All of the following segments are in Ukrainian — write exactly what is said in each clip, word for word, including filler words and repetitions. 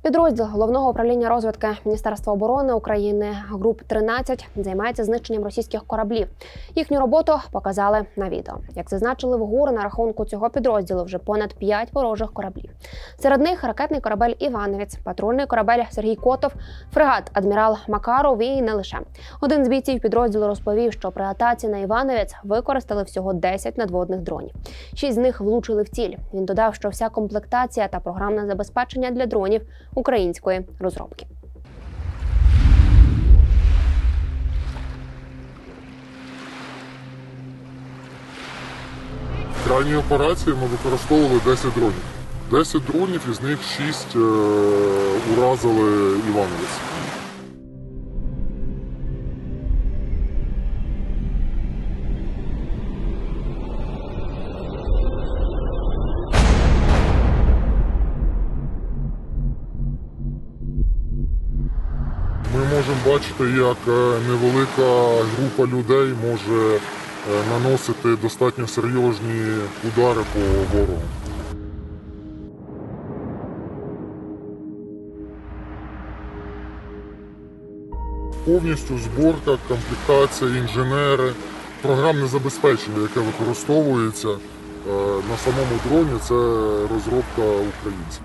Підрозділ Головного управління розвідки Міністерства оборони України груп тринадцять займається знищенням російських кораблів. Їхню роботу показали на відео. Як зазначили в ГУР, на рахунку цього підрозділу вже понад п'ять ворожих кораблів. Серед них ракетний корабель «Івановець», патрульний корабель «Сергій Котов», фрегат «Адмірал Макаров» і не лише. Один з бійців підрозділу розповів, що при атаці на «Івановець» використали всього десять надводних дронів. Шість з них влучили в ціль. Він додав, що вся комплектація та програмне забезпечення для дронів української розробки. В крайній операції ми використовували десять дронів. десять дронів, із них шість е уразили «Івановець». Ми можемо бачити, як невелика група людей може наносити достатньо серйозні удари по ворогу. Повністю зборка, комплектація, інженери, програмне забезпечення, яке використовується на самому дроні, це розробка українців.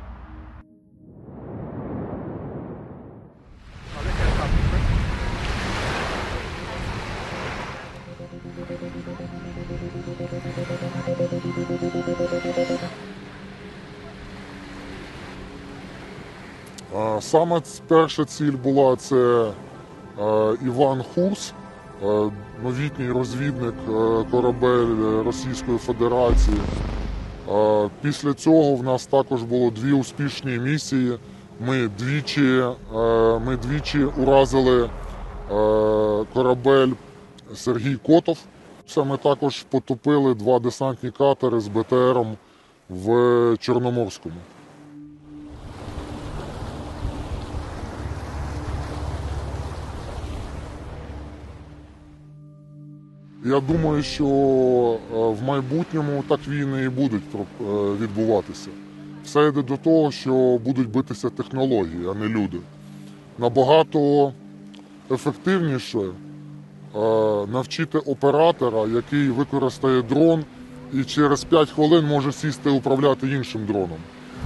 Саме перша ціль була це Іван Хурс, новітній розвідник корабель Російської Федерації. Після цього в нас також було дві успішні місії. Ми двічі, ми двічі уразили корабель Сергій Котов. Це ми також потопили два десантні катери з Б Т Ром в Чорноморському. Я думаю, що в майбутньому так війни і будуть відбуватися. Все йде до того, що будуть битися технології, а не люди. Набагато ефективніше навчити оператора, який використає дрон і через п'ять хвилин може сісти і управляти іншим дроном.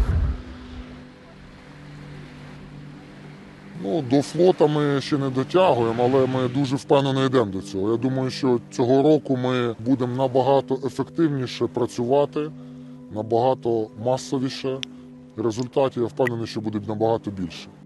Ну, до флота ми ще не дотягуємо, але ми дуже впевнено йдемо до цього. Я думаю, що цього року ми будемо набагато ефективніше працювати, набагато масовіше. Результатів, я впевнений, що буде набагато більше.